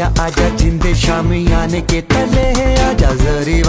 आजा आजा जिंदे शामी आने के तले है, आजा जरी